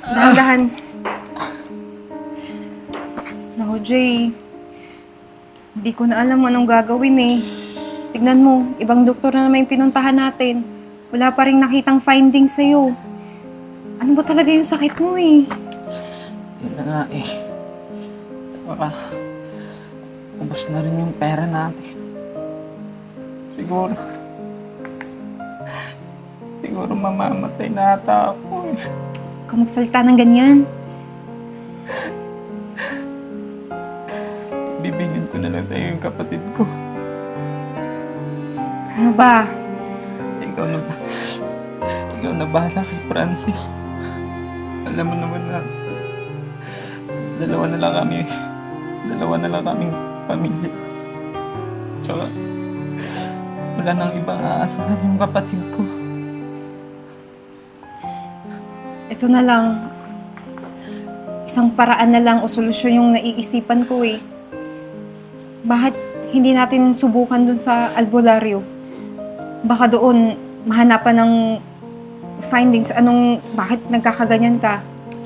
Dahan-dahan. Naku, Jay. Hindi ko na alam anong gagawin eh. Tignan mo, ibang doktor na naman yung pinuntahan natin. Wala pa rin nakitang findings sa'yo. Ano ba talaga yung sakit mo eh? Yun na nga eh. Baka ubos na rin yung pera natin. Siguro mamamatay na ata ako eh. Huwag kang magsalita ng ganyan. Bibigyan ko na lang sa'yo yung kapatid ko. Ano ba? Ikaw na bahala kay Francis. Alam mo naman na dalawa na lang kaming pamilya. Tsaka wala nang ibang aasahan yung kapatid ko. Ito na lang. Isang paraan na lang o solusyon yung naiisipan ko eh. Bakit hindi natin subukan dun sa albularyo? Baka doon mahanapan ng findings bakit nagkakaganyan ka.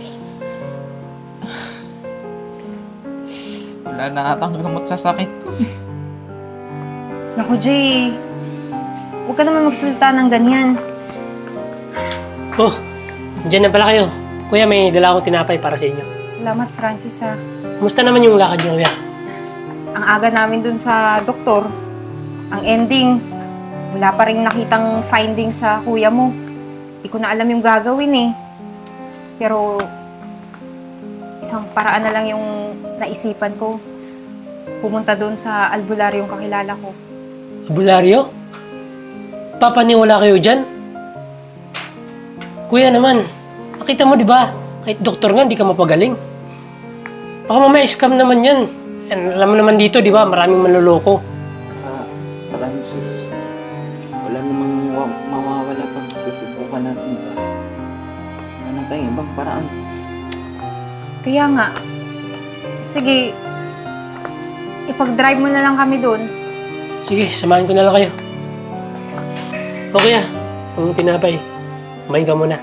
Wala na atang gamot sa sakit ko eh. Naku, Jay. Huwag ka naman magsalita ng ganyan. Oh, dyan na pala kayo. Kuya, may dala akong tinapay para sa inyo. Salamat, Francis ha. Kumusta naman yung lakad niyo, kuya? Ang aga namin dun sa doktor. Ang ending, wala pa rin nakitang findings sa kuya mo. Hindi ko na alam yung gagawin eh. Pero, isang paraan na lang yung naisipan ko. Pumunta doon sa albularyo yung kakilala ko. Albularyo? Papaniwala kayo dyan? Kuya naman, nakita mo di ba? Kahit doktor nga, hindi ka mapagaling. Baka mamaya scam naman yan. And alam mo naman dito, di ba? Maraming manloloko. Francis, wala namang mawawala pag susubukan natin ito. Wala na tayong ibang paraan. Kaya nga, sige, ipag-drive mo na lang kami doon. Sige, samahan ko na lang kayo. O kuya, ang tinapay. Kumain ka muna.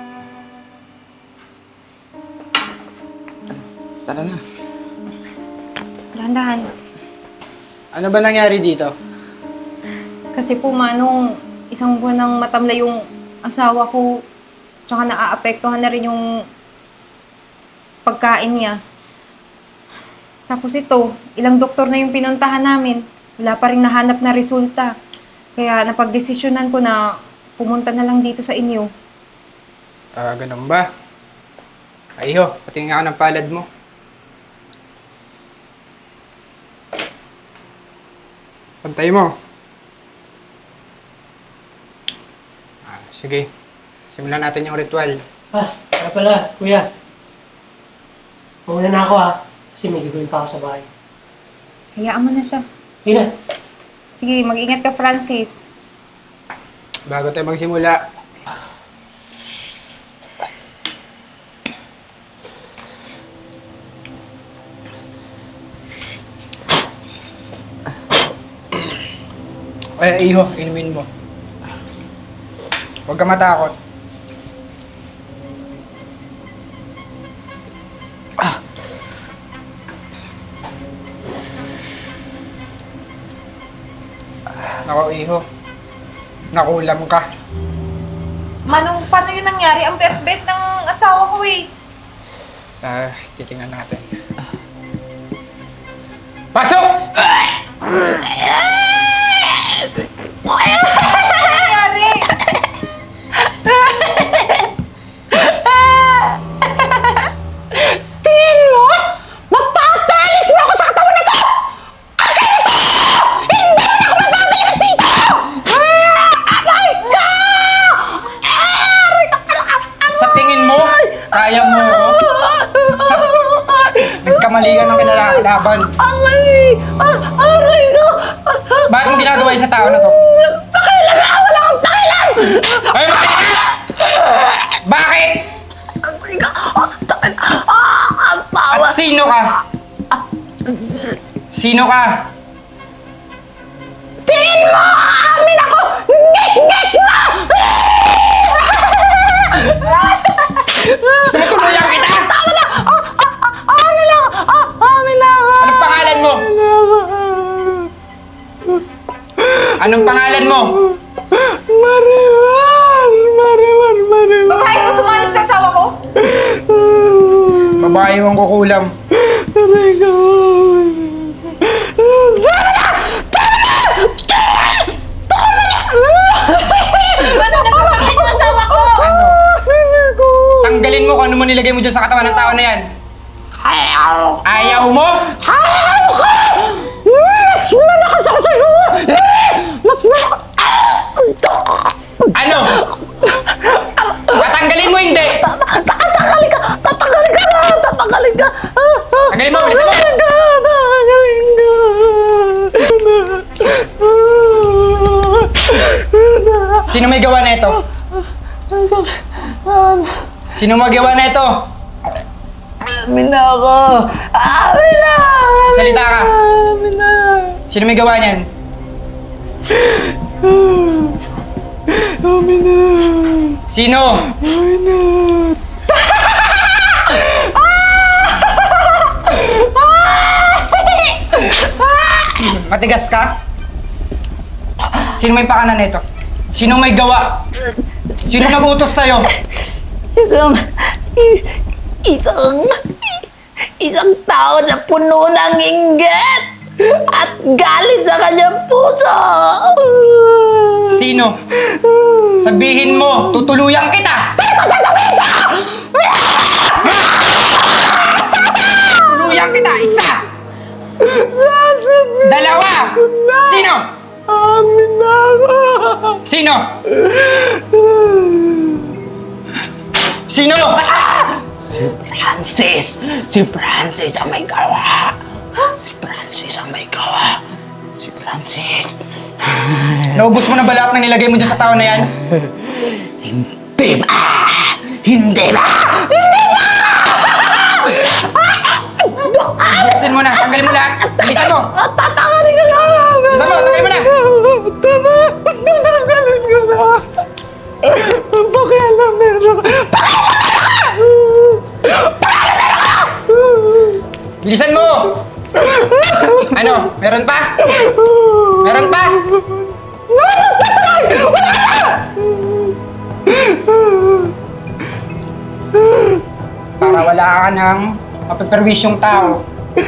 Tara na. Dahan-dahan. Ano ba nangyari dito? Kasi po, manong isang buwan nang matamlay yung asawa ko, tsaka naaapektuhan na rin yung pagkain niya. Tapos ito, ilang doktor na yung pinuntahan namin. Wala pa rin nahanap na resulta. Kaya napagdesisyonan ko na pumunta na lang dito sa inyo. Ganun ba? Ayo, patingin ako ng palad mo. Pantay mo. Sige, simulan natin yung ritual. Kaya pala, kuya. Mauna na ako kasi may gagawin pa ako sa bahay. Hayaan mo na siya. Sige na. Sige, mag-ingat ka, Francis. Bago tayo magsimula, iho, inumin mo. Huwag ka matakot. Nako, iho. Nakulam ka. Manong, paano yun nangyari? Ang bet-bet ng asawa ko eh. Titingnan natin. Pasok! Ano nangyari? Tingin mo? Mapapalis mo ako sa katawan na to! Hindi na ako mapapalis dito! Aray ka! Sa tingin mo, kaya mo ako? Nagkamali ka ng kinalaban. Aray ka! Bakit mo ginagawa yun sa tao na to? Pakialam na! Wala kang pakialam! Ay, bakit? Aray ka! Ang tawa! At sino ka? Sino ka? Tingin mo! Amin ako! Ngek-ngek mo! Gusto mo tuluyan kita? Tama na! Amin na! Amin na! Anong pangalan mo? Anong pangalan mo? Marimar! Babae mo sumanib sa asawa ko? Babae mong kukulam. Aray ko! Ano nasasabi ng asawa ko? Ano? Tanggalin mo kung ano mo nilagay mo dyan sa katawan ng tao na yan. Ayaw mo? Ayaw ko! Mas malakas ako sa'yo! Mas malakas! Ano? Tatanggalin mo hindi? Tatanggalin ka! Tatanggalin ka na! Tatanggalin ka! Tanggalin mo, bilisan mo! Tatanggalin ka! Sino may gawa na ito? Sino may gawa na ito? Amin na ako! Amin na! Salita ka. Amin na! Sino may gawa niyan? Amin na! Sino? Amin na! Matigas ka? Sino may pakana nito? Sino may gawa? Sino nag-utos sa'yo? Isang tao na puno ng inggit at galit sa kanyang puso. Sino? Sabihin mo, tutuluyan kita! Masasabihin ka! Tutuluyan kita, isa! Dalawa! Sino? Amin na ako! Sino? Sino? Francis! Si Francis ang may gawa! Si Francis ang may gawa! Si Francis! Naubos mo na ba lahat ng nilagay mo dyan sa tao na yan? Hindi ba? Hindi ba? Hindi ba? Bilisan mo na, tanggalin mo lahat! Bilisan mo! Tatanggalin ka na! Bilisan mo, tanggalin mo na! Tatanggalin ka na! Pakialam meron ka! Bilisan mo! Ano? Meron pa? Meron pa? Para wala ka ng mapiperwisyong tao.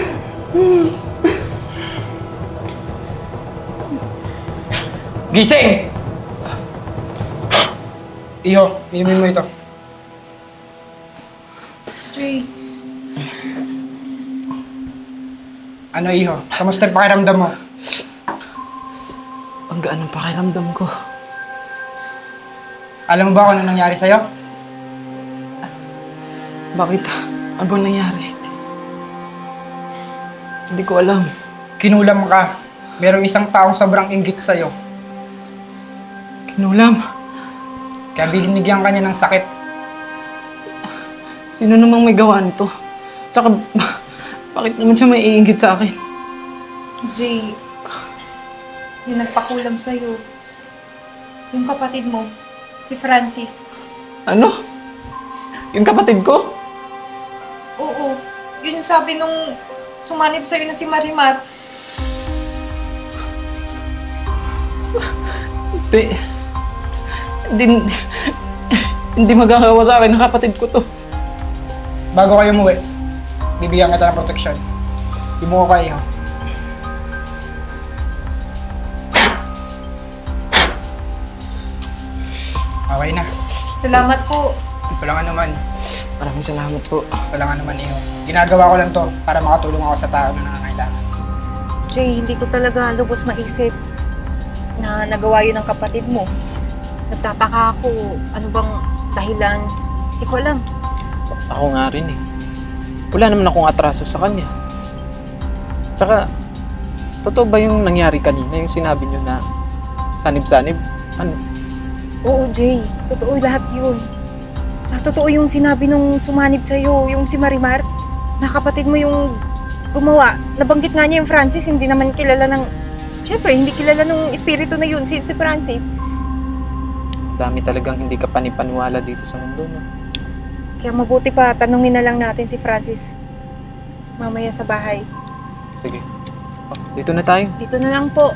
Gising! Iyo, inumin mo ito. Jay, Ano, Iho? Kamusta ang pakiramdam mo? Ang gaan ng pakiramdam ko. Alam mo ba kung ano nangyari sa'yo? Bakit? Ano bang nangyari? Hindi ko alam. Kinulam ka. Merong isang taong sobrang inggit sa'yo. Kinulam. Kaya binigyan ka niya ng sakit. Sino namang may gawa nito? Tsaka, bakit naman siya may iinggit sa akin? Jay, yung nagpakulam sa'yo, yung kapatid mo, si Francis. Ano? Yung kapatid ko? Oo, yun yung sabi nung sumanib sa'yo na si Marimar. Hindi magagawa sa akin ng kapatid ko to. Bago kayo umuwi, bibigyan kita ng proteksyon. Di mo ko kayo. Okay na. Salamat po. Walang anuman. Maraming salamat po. Walang anuman, Iho. Ginagawa ko lang to para makatulong ako sa tao na nangangailangan. Jay, hindi ko talaga lubos maisip na nagawa yun ng kapatid mo. Nagtataka ako, ano bang dahilan? Hindi ko alam. Ako nga rin eh. Wala naman akong atraso sa kanya. Tsaka, totoo ba yung nangyari kanina? Yung sinabi niyo na sanib-sanib? Ano? Oo, Jay. Totoo lahat yun. Totoo yung sinabi nung sumanib sa'yo, yung si Marimar. Na kapatid mo yung gumawa. Nabanggit nga niya yung Francis, hindi naman kilala ng... Siyempre, hindi kilala ng espiritu na yun, si Francis. Dami talagang hindi ka panipaniwala dito sa mundo, no? Kaya mabuti pa, tanungin na lang natin si Francis mamaya sa bahay. Sige. Oh, dito na tayo. Dito na lang po.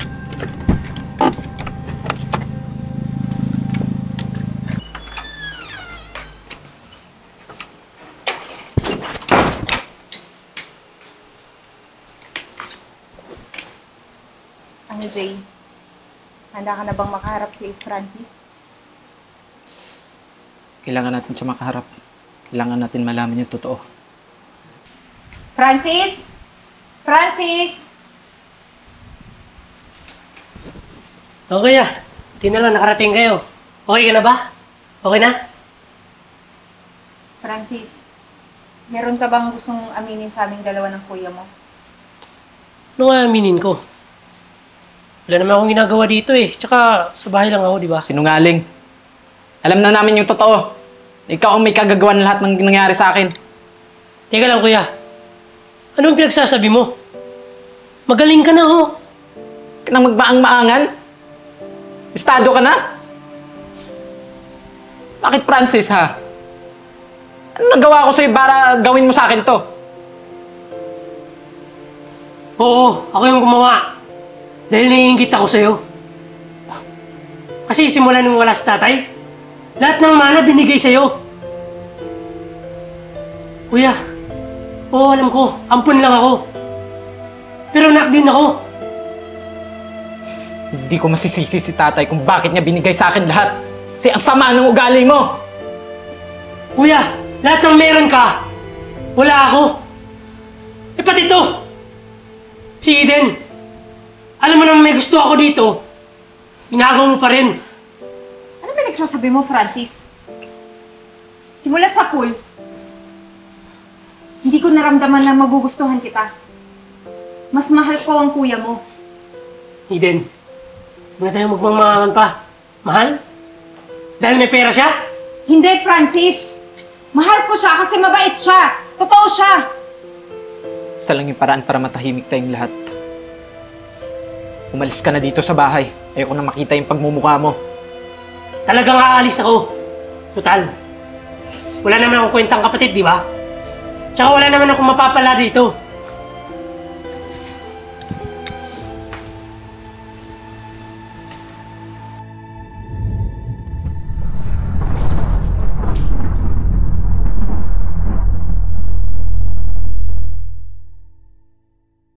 Ano, Jay? Handa ka na bang makaharap si Francis? Kailangan natin siya makaharap. Kailangan natin malaman yung totoo. Francis? Francis? Okay ah. Hindi na lang nakarating kayo. Okay ka na ba? Okay na? Francis, meron ka bang gustong aminin sa aming dalawa ng kuya mo? Ano nga aminin ko? Wala naman akong ginagawa dito eh. Tsaka sa bahay lang ako, di ba? Sinungaling. Alam na namin yung totoo. Ikaw ang may kagagawan lahat ng nangyari sa akin. Teka lang kuya. Anong pinagsasabi mo? Magaling ka na ho. Ka nang magmaang-maangan? Estado ka na? Bakit Francis ha? Ano nagawa ko sa'yo para gawin mo sa akin to? Oo, ako yung gumawa. Dahil naiingit ako sa'yo. Kasi simula nung wala si tatay, lahat ng mana binigay sa'yo. Kuya, oo alam ko, ampun lang ako. Pero anak din ako. Hindi ko masisisi si tatay kung bakit niya binigay sa akin lahat. Kasi ang sama ng ugali mo! Kuya, lahat ng meron ka, wala ako. Eh pati to, si Eden. Alam mo naman may gusto ako dito, ginagawa mo pa rin. Ano ba nagsasabi mo, Francis? Simulat sa pool, hindi ko naramdaman na magugustuhan kita. Mas mahal ko ang kuya mo. Eden, huwag na tayo magmamahalan pa. Mahal? Dahil may pera siya? Hindi, Francis! Mahal ko siya kasi mabait siya. Totoo siya. Isa lang yung paraan para matahimik tayong lahat. Umalis ka na dito sa bahay. Ayoko na makita yung pagmumukha mo. Talagang aalis ako. Total. Wala naman akong kwentang kapatid, di ba? Tsaka wala naman akong mapapala dito.